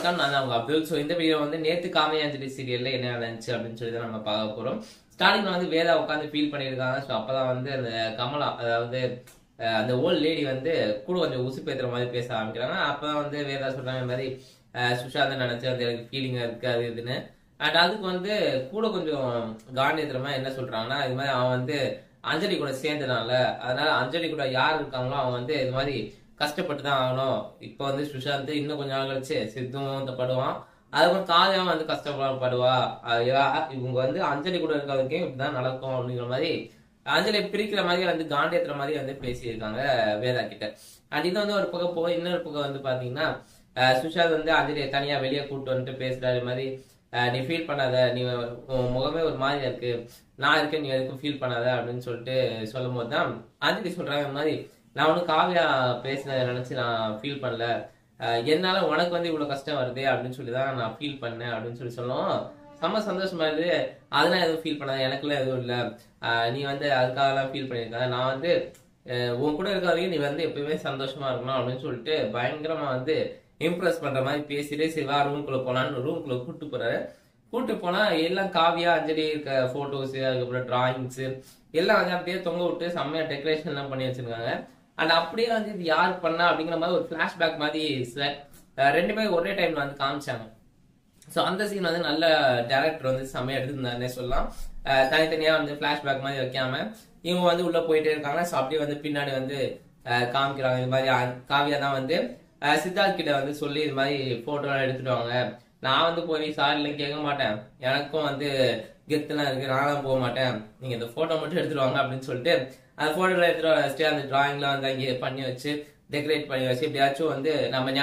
வணக்கம், நான் அவங்க அப்துல். ஸோ இந்த வீடியோ வந்து நேத்து காவியாஞ்சலி சீரியல்ல என்ன நடந்துச்சு அப்படின்னு சொல்லி தான் நம்ம பார்க்க போறோம். ஸ்டார்டிங்ல வந்து வேதா உட்காந்து ஃபீல் பண்ணியிருக்காங்க. ஸோ அப்பதான் வந்து அந்த கமலா, அதாவது அந்த ஓல்ட் லேடி வந்து கூட கொஞ்சம் உசு பேத்துற மாதிரி பேச ஆரம்பிக்கிறாங்க. அப்பதான் வந்து வேதா சொல்றாங்க இந்த மாதிரி சுஷாந்த் நினைச்சு அது எனக்கு ஃபீலிங்கா இருக்கு அது இதுன்னு. அண்ட் அதுக்கு வந்து கூட கொஞ்சம் காண்டியத்திரமா என்ன சொல்றாங்கன்னா, இது மாதிரி அவன் வந்து அஞ்சலி கூட சேர்ந்தனால, அதனால அஞ்சலி கூட யார் இருக்காங்களோ அவன் வந்து இது மாதிரி கஷ்டப்பட்டு தான் ஆகணும். இப்ப வந்து சுஷாந்த் இன்னும் கொஞ்சம் நாள் கழிச்சு சித்தும் படுவான், அதுக்கப்புறம் காவியாவும் வந்து கஷ்டப்படுவா. இவங்க வந்து அஞ்சலி கூட இருக்கிறதுக்கே இப்படிதான் நடக்கும் அப்படிங்கிற மாதிரி அஞ்சலி பிரிக்கிற மாதிரி வந்து காண்டியத்துற மாதிரி வந்து பேசியிருக்காங்க வேதா கிட்ட. அண்ட் இது வந்து ஒரு பக்கம் போய் இன்னொரு பக்கம் வந்து பாத்தீங்கன்னா சுஷாந்த் வந்து அஞ்சலியை தனியா வெளியே கூப்பிட்டு வந்துட்டு பேசுறாரு. மாதிரி நீ ஃபீல் பண்ணாத, நீ முகமே ஒரு மாதிரியா இருக்கு, நான் இருக்கேன், நீ எதுக்கும் ஃபீல் பண்ணாத அப்படின்னு சொல்லிட்டு சொல்லும் போதுதான் அஞ்சலி சொல்றாங்க இந்த மாதிரி நான் ஒன்னும் காவியா பேசினதை நினைச்சு நான் ஃபீல் பண்ணல, என்னால உனக்கு வந்து இவ்வளவு கஷ்டம் வருது அப்படின்னு சொல்லிதான் நான் ஃபீல் பண்ணேன் அப்படின்னு சொல்லி சொல்லுவோம். செம்ம சந்தோஷமா இருக்கு. அதெல்லாம் எதுவும் ஃபீல் பண்ணாத, எனக்குலாம் எதுவும் இல்லை, நீ வந்து அதுக்காகலாம் ஃபீல் பண்ணியிருக்க, நான் வந்து உன் கூட இருக்காதையும் நீ வந்து எப்பயுமே சந்தோஷமா இருக்கணும் அப்படின்னு சொல்லிட்டு பயங்கரமா வந்து இம்ப்ரெஸ் பண்ற மாதிரி பேசிட்டே சிவா ரூம்குள்ள போனான்னு ரூம்குள்ள கூட்டு போறாரு. கூட்டு போனா எல்லாம் காவியா அஞ்சலி இருக்க போட்டோஸ், அதுக்கப்புறம் டிராயிங்ஸ் எல்லாம் வந்து அப்படியே தொங்க விட்டு செம்மையா டெக்கரேஷன் எல்லாம் பண்ணி வச்சிருக்காங்க. அண்ட் அப்படியே வந்து இது யார் பண்ணா அப்படிங்கிற மாதிரி ஒரு பிளாஷ்பேக் மாதிரி ரெண்டுமே ஒரே டைம்ல வந்து காமிச்சாங்க. ஸோ அந்த சீன் வந்து நல்ல டேரக்டர் வந்து செம்மையா எடுத்துருந்தாருன்னே சொல்லலாம். தனித்தனியா வந்து பிளாஷ்பேக் மாதிரி வைக்காம இவங்க வந்து உள்ள போயிட்டே இருக்காங்க. ஸோ அப்படியே வந்து பின்னாடி வந்து காமிக்கிறாங்க. இது மாதிரி காவியா தான் வந்து சித்தார்த் கிட்ட வந்து சொல்லி இது மாதிரி போட்டோ எல்லாம் எடுத்துட்டு வாங்க, நான் வந்து போய் சாரிலாம் கேட்க மாட்டேன், எனக்கும் வந்து கெத்துலாம் இருக்கு, நானும் போக மாட்டேன், நீங்க இந்த போட்டோ மட்டும் எடுத்துட்டு வாங்க அப்படின்னு சொல்லிட்டு அந்த போட்டோ எடுத்துட்டு வச்சுட்டு அந்த டிராயிங்லாம் வந்து அங்கே பண்ணி வச்சு டெக்கரேட் பண்ணி வச்சு எப்படியாச்சும் வந்து நம்ம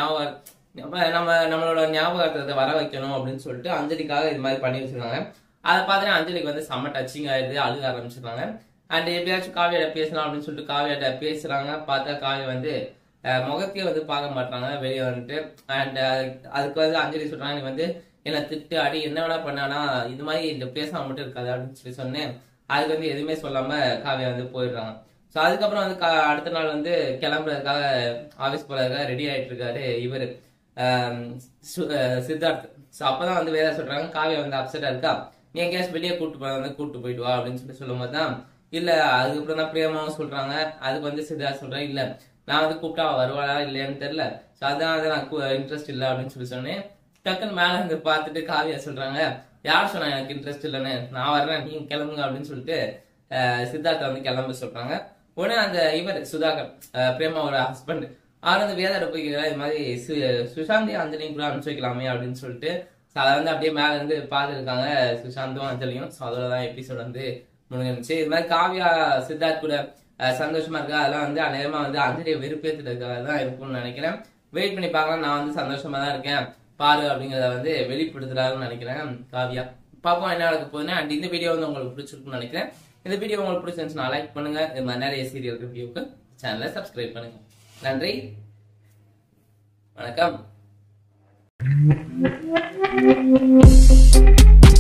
நம்மளோட ஞாபகத்தை வர வைக்கணும் அப்படின்னு சொல்லிட்டு அஞ்சலிக்காக இது மாதிரி பண்ணி வச்சிருக்காங்க. அதை பார்த்தீங்கன்னா அஞ்சலிக்கு வந்து செம்ம டச்சிங் ஆயிடுது, அழுக ஆரம்பிச்சிருக்காங்க. அண்ட் எப்படியாச்சும் காவியாட்ட பேசலாம் அப்படின்னு சொல்லிட்டு காவியாட்ட பேசுறாங்க. பார்த்தா காவியா வந்து முகத்தையே வந்து பார்க்க மாட்டாங்க வெளியே வந்துட்டு. அண்ட் அதுக்கு வந்து அஞ்சலி சொல்றாங்க, நீ வந்து என்ன திட்டு அடி என்ன வேணா பண்ணானா இது மாதிரி இந்த பேசாம மட்டும் இருக்காது அப்படின்னு சொல்லி சொன்னேன். அதுக்கு வந்து எதுவுமே சொல்லாம காவியா வந்து போயிடுறாங்க. ஸோ அதுக்கப்புறம் வந்து அடுத்த நாள் வந்து கிளம்புறதுக்காக ஆஃபீஸ் போறதுக்காக ரெடி ஆயிட்டு இருக்காரு இவரு சித்தார்த். ஸோ அப்பதான் வந்து வேற சொல்றாங்க, காவியா வந்து அப்செட்டா இருக்கா, நீ எங்கேயாச்சும் வெளியே கூட்டு போயிட்டு வா அப்படின்னு சொல்லி சொல்லும் போதுதான் இல்ல, அதுக்கப்புறம் தான் பிரியமாவும் சொல்றாங்க. அதுக்கு வந்து சித்தார்த் சொல்றேன், இல்ல நான் வந்து கூப்பிட்டா வருவாளா இல்லையான்னு தெரியல, ஸோ அதான் நான் இன்ட்ரெஸ்ட் இல்லை அப்படின்னு சொல்லி சொன்னேன். டக்குன்னு மேல இருந்து பார்த்துட்டு காவியா சொல்றாங்க, யார் சொன்னா எனக்கு இன்ட்ரெஸ்ட் இல்லைன்னு, நான் வர்றேன் நீங்க கிளம்புங்க அப்படின்னு சொல்லிட்டு சித்தார்த்த வந்து கிளம்ப சொல்றாங்க. உடனே அந்த இவர் சுதாகர் பிரேமாவோட ஹஸ்பண்ட் அவர் வந்து வேதாட போய் இது மாதிரி சுஷாந்தி அஞ்சலியும் கூட அனுப்பிச்சு வைக்கலாமே அப்படின்னு சொல்லிட்டு அதை வந்து அப்படியே மேல இருந்து பார்த்துருக்காங்க சுஷாந்தும் அஞ்சலியும். ஸோ அதோடதான் எபிசோட் வந்து முடிஞ்சிருந்துச்சு. இது மாதிரி காவியா சித்தார்த் கூட சந்தோஷமா இருக்கா, அதெல்லாம் வந்து அநேகமா வந்து அஞ்சலியை வெறுப்பேற்றுறதுக்காக தான் இருக்கும்னு நினைக்கிறேன். வெயிட் பண்ணி பார்க்கலாம். நான் வந்து சந்தோஷமா தான் இருக்கேன் பாரு அப்படிங்கறத வந்து வெளிப்படுத்துறாருன்னு நினைக்கிறேன் காவியா. பாப்போம் என்ன நடக்க போகுதுன்னு. அண்ட் இந்த வீடியோ வந்து உங்களுக்கு பிடிச்சிருக்குன்னு நினைக்கிறேன். இந்த வீடியோ உங்களுக்கு பிடிச்சிருந்துச்சுன்னா லைக் பண்ணுங்க, இது மாதிரி நிறைய சீரியல் ரிவ்யூக்கு சேனலை சப்ஸ்கிரைப் பண்ணுங்க. நன்றி, வணக்கம்.